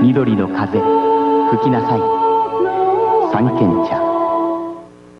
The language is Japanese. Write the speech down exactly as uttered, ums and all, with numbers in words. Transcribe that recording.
緑の風吹きなさい三軒茶。